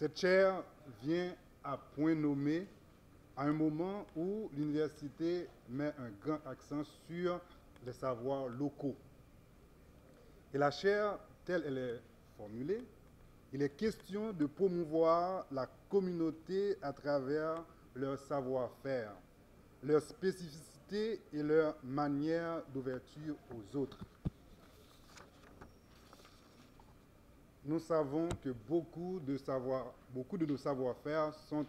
Cette chaire vient à point nommé à un moment où l'université met un grand accent sur les savoirs locaux. Et la chaire, telle elle est formulée, il est question de promouvoir la communauté à travers leur savoir-faire, leur spécificité et leur manière d'ouverture aux autres. Nous savons que beaucoup de nos savoir-faire sont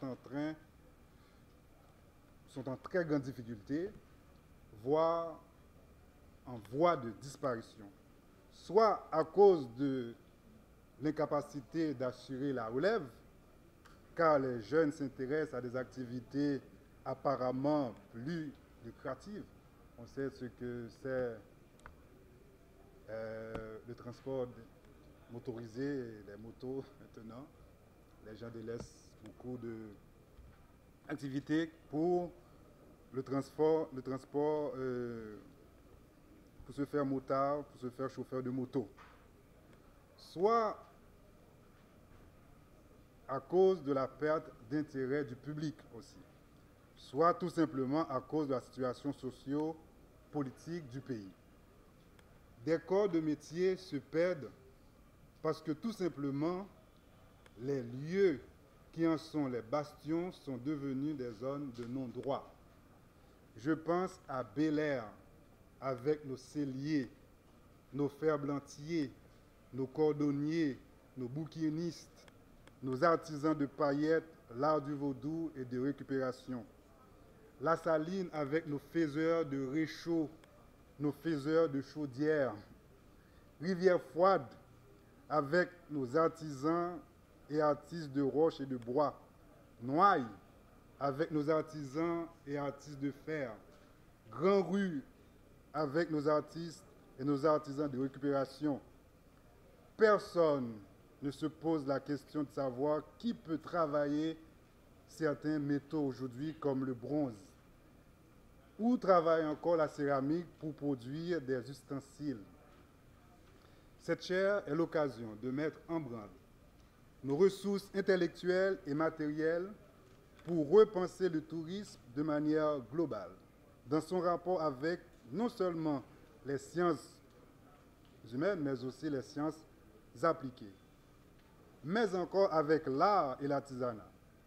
en très grande difficulté, voire en voie de disparition, soit à cause de l'incapacité d'assurer la relève, car les jeunes s'intéressent à des activités apparemment plus lucratives. On sait ce que c'est le transport motorisé, les motos maintenant. Les gens délaissent beaucoup d'activités pour le transport pour se faire motard, pour se faire chauffeur de moto. Soit à cause de la perte d'intérêt du public aussi, soit tout simplement à cause de la situation socio-politique du pays. Des corps de métier se perdent parce que tout simplement les lieux qui en sont les bastions sont devenus des zones de non-droit. Je pense à Bel-Air avec nos selliers, nos ferblantiers, nos cordonniers, nos bouquinistes, nos artisans de paillettes, l'art du vaudou et de récupération. La Saline avec nos faiseurs de réchaud, nos faiseurs de chaudières. Rivière Froide avec nos artisans et artistes de roche et de bois. Noailles avec nos artisans et artistes de fer. Grand Rue avec nos artistes et nos artisans de récupération. Personne ne se pose la question de savoir qui peut travailler certains métaux aujourd'hui comme le bronze. Où travaille encore la céramique pour produire des ustensiles. Cette chaire est l'occasion de mettre en branle nos ressources intellectuelles et matérielles pour repenser le tourisme de manière globale, dans son rapport avec non seulement les sciences humaines, mais aussi les sciences appliquées, mais encore avec l'art et l'artisanat.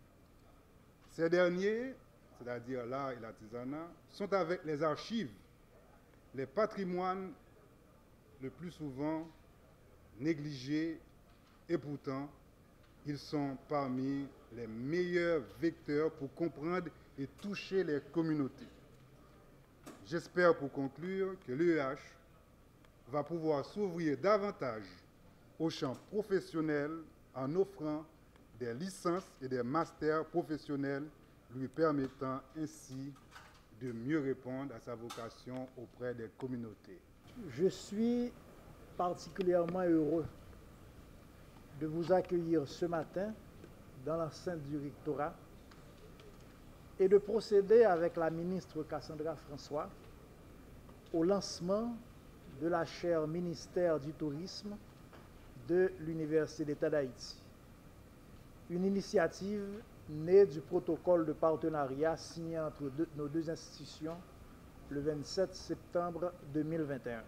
Ces derniers, c'est-à-dire l'art et l'artisanat, sont avec les archives, les patrimoines le plus souvent négligés, et pourtant, ils sont parmi les meilleurs vecteurs pour comprendre et toucher les communautés. J'espère pour conclure que l'UEH va pouvoir s'ouvrir davantage au champ professionnel en offrant des licences et des masters professionnels lui permettant ainsi de mieux répondre à sa vocation auprès des communautés. Je suis particulièrement heureux de vous accueillir ce matin dans l'enceinte du rectorat et de procéder avec la ministre Cassandra François au lancement de la chaire ministère du tourisme de l'Université d'État d'Haïti. Une initiative née du protocole de partenariat signé entre nos deux institutions le 27 septembre 2021.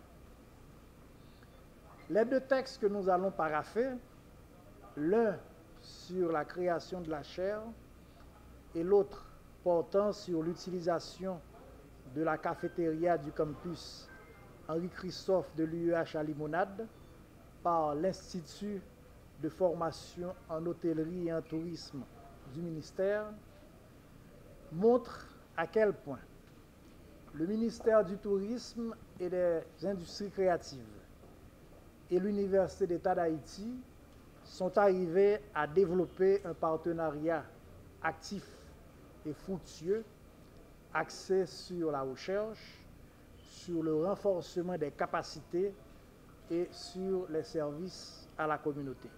Les deux textes que nous allons parapher, l'un sur la création de la chaire et l'autre portant sur l'utilisation de la cafétéria du campus Henri-Christophe de l'UEH à Limonade par l'Institut de formation en hôtellerie et en tourisme du ministère, montrent à quel point le ministère du Tourisme et des Industries créatives et l'Université d'État d'Haïti sont arrivés à développer un partenariat actif et fructueux axé sur la recherche, sur le renforcement des capacités et sur les services à la communauté.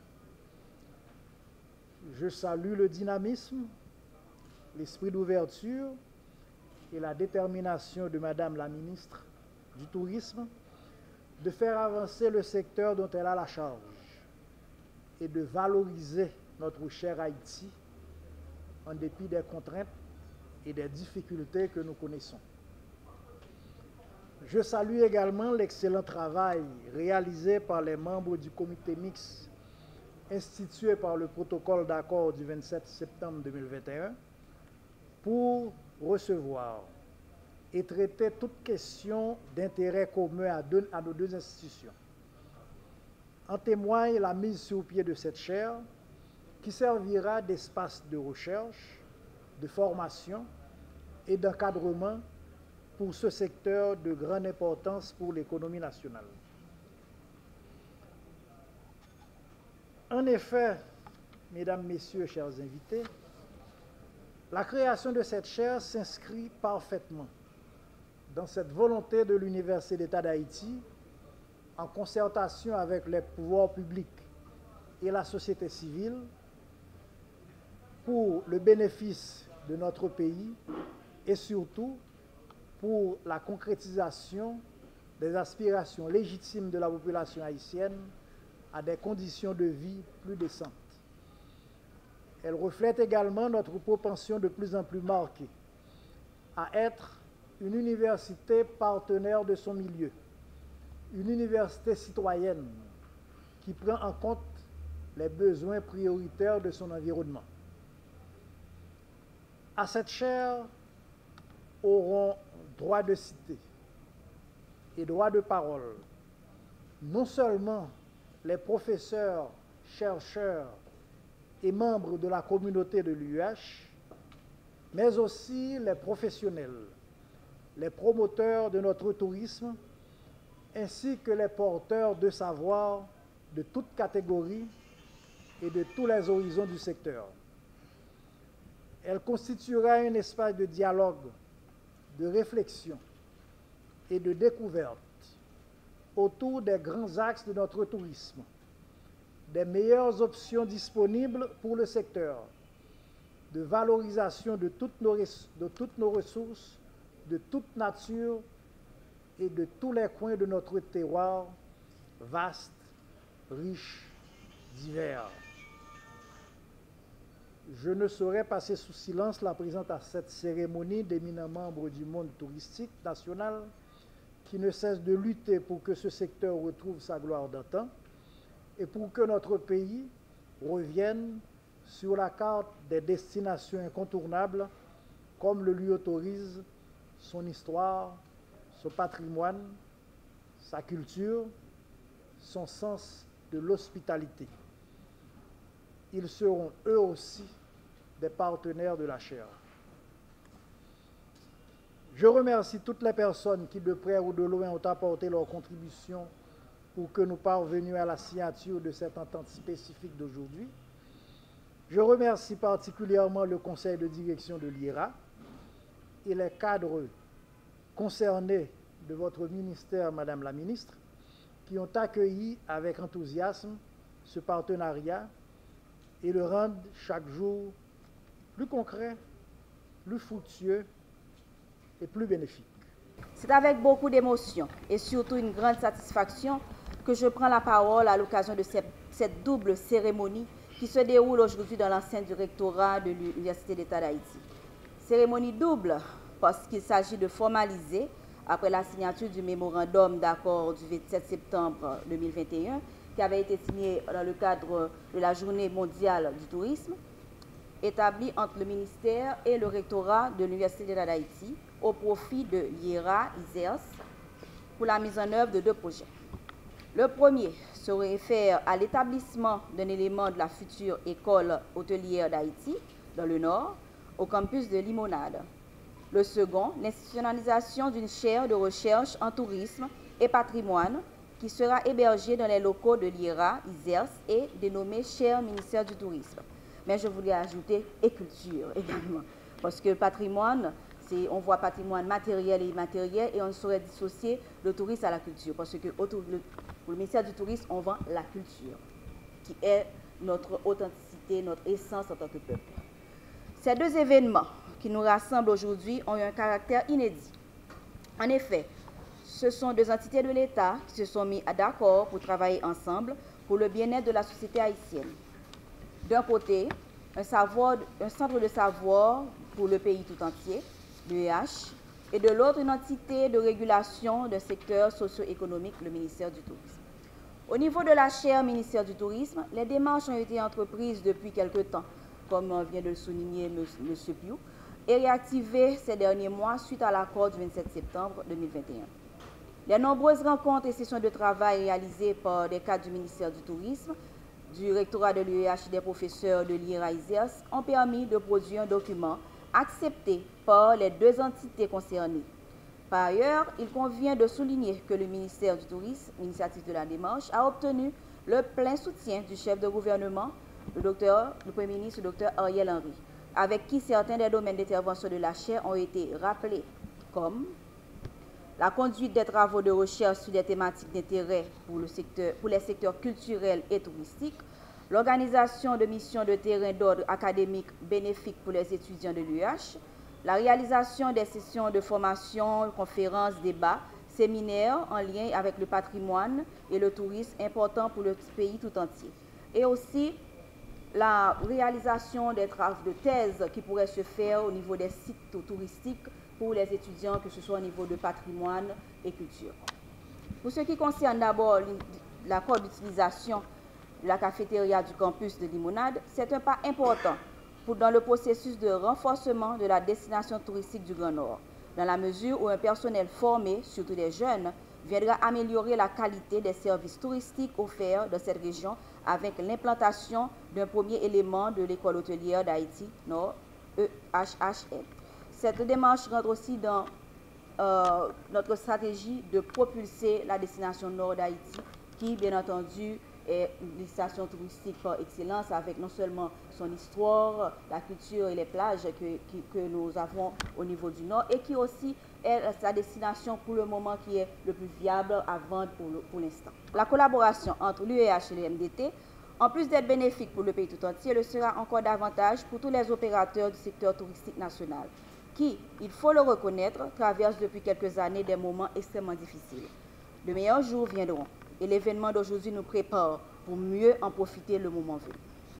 Je salue le dynamisme, l'esprit d'ouverture et la détermination de Madame la ministre du Tourisme de faire avancer le secteur dont elle a la charge et de valoriser notre cher Haïti, en dépit des contraintes et des difficultés que nous connaissons. Je salue également l'excellent travail réalisé par les membres du comité mixte institué par le protocole d'accord du 27 septembre 2021 pour recevoir et traiter toute question d'intérêt commun à nos deux institutions. En témoigne la mise sur pied de cette chaire qui servira d'espace de recherche, de formation et d'encadrement pour ce secteur de grande importance pour l'économie nationale. En effet, mesdames, messieurs, chers invités, la création de cette chaire s'inscrit parfaitement dans cette volonté de l'Université d'État d'Haïti, en concertation avec les pouvoirs publics et la société civile, pour le bénéfice de notre pays et surtout pour la concrétisation des aspirations légitimes de la population haïtienne à des conditions de vie plus décentes. Elle reflète également notre propension de plus en plus marquée à être une université partenaire de son milieu, une université citoyenne qui prend en compte les besoins prioritaires de son environnement. À cette chaire auront droit de cité et droit de parole non seulement les professeurs, chercheurs et membres de la communauté de l'UH, mais aussi les professionnels, les promoteurs de notre tourisme, ainsi que les porteurs de savoir de toutes catégories et de tous les horizons du secteur. Elle constituera un espace de dialogue, de réflexion et de découverte autour des grands axes de notre tourisme, des meilleures options disponibles pour le secteur, de valorisation de toutes nos ressources, de toute nature et de tous les coins de notre terroir, vaste, riche, divers. Je ne saurais passer sous silence la présence à cette cérémonie d'éminents membres du monde touristique national qui ne cessent de lutter pour que ce secteur retrouve sa gloire d'antan et pour que notre pays revienne sur la carte des destinations incontournables comme le lui autorise son histoire, son patrimoine, sa culture, son sens de l'hospitalité. Ils seront eux aussi des partenaires de la chaire. Je remercie toutes les personnes qui, de près ou de loin, ont apporté leur contribution pour que nous parvenions à la signature de cette entente spécifique d'aujourd'hui. Je remercie particulièrement le conseil de direction de l'IRA et les cadres concernés de votre ministère, Madame la Ministre, qui ont accueilli avec enthousiasme ce partenariat et le rendent chaque jour plus concret, plus fructueux et plus bénéfique. C'est avec beaucoup d'émotion et surtout une grande satisfaction que je prends la parole à l'occasion de cette double cérémonie qui se déroule aujourd'hui dans l'enceinte du rectorat de l'Université d'État d'Haïti. Cérémonie double parce qu'il s'agit de formaliser, après la signature du mémorandum d'accord du 27 septembre 2021, qui avait été signé dans le cadre de la Journée mondiale du tourisme, établi entre le ministère et le rectorat de l'Université d'État d'Haïti au profit de l'IERA, ISERS, pour la mise en œuvre de deux projets. Le premier se réfère à l'établissement d'un élément de la future école hôtelière d'Haïti, dans le Nord, au campus de Limonade. Le second, l'institutionnalisation d'une chaire de recherche en tourisme et patrimoine qui sera hébergée dans les locaux de l'IERA, ISERS et dénommée chaire ministère du tourisme. Mais je voulais ajouter et culture également, parce que patrimoine, on voit patrimoine matériel et immatériel et on ne saurait dissocier le tourisme à la culture, parce que pour le ministère du tourisme, on vend la culture, qui est notre authenticité, notre essence en tant que peuple. Ces deux événements qui nous rassemblent aujourd'hui ont eu un caractère inédit. En effet, ce sont deux entités de l'État qui se sont mis d'accord pour travailler ensemble pour le bien-être de la société haïtienne. D'un côté, un centre de savoir pour le pays tout entier, l'UEH, et de l'autre, une entité de régulation d'un secteur socio-économique, le ministère du Tourisme. Au niveau de la chaire ministère du Tourisme, les démarches ont été entreprises depuis quelque temps, comme vient de le souligner M. Piou, et réactivées ces derniers mois suite à l'accord du 27 septembre 2021. Les nombreuses rencontres et sessions de travail réalisées par des cadres du ministère du Tourisme, du rectorat de l'UEH et des professeurs de l'IRA-ISERS ont permis de produire un document accepté par les deux entités concernées. Par ailleurs, il convient de souligner que le ministère du Tourisme, initiative de la démarche, a obtenu le plein soutien du chef de gouvernement, le Premier ministre, le Dr Ariel Henry, avec qui certains des domaines d'intervention de la chaire ont été rappelés, comme la conduite des travaux de recherche sur des thématiques d'intérêt pour les secteurs culturels et touristiques, l'organisation de missions de terrain d'ordre académique bénéfiques pour les étudiants de l'UEH, la réalisation des sessions de formation, conférences, débats, séminaires en lien avec le patrimoine et le tourisme important pour le pays tout entier, et aussi la réalisation des travaux de thèse qui pourraient se faire au niveau des sites touristiques pour les étudiants, que ce soit au niveau de patrimoine et culture. Pour ce qui concerne d'abord l'accord d'utilisation de la cafétéria du campus de Limonade, c'est un pas important dans le processus de renforcement de la destination touristique du Grand Nord, dans la mesure où un personnel formé, surtout des jeunes, viendra améliorer la qualité des services touristiques offerts dans cette région avec l'implantation d'un premier élément de l'école hôtelière d'Haïti, Nord, EHHN. Cette démarche rentre aussi dans notre stratégie de propulser la destination Nord d'Haïti, qui, bien entendu, est une destination touristique par excellence, avec non seulement son histoire, la culture et les plages que nous avons au niveau du Nord, et qui aussi est la destination pour le moment qui est le plus viable à vendre pour l'instant. La collaboration entre l'UEH et le MDT, en plus d'être bénéfique pour le pays tout entier, le sera encore davantage pour tous les opérateurs du secteur touristique national, qui, il faut le reconnaître, traversent depuis quelques années des moments extrêmement difficiles. De meilleurs jours viendront, et l'événement d'aujourd'hui nous prépare pour mieux en profiter le moment venu.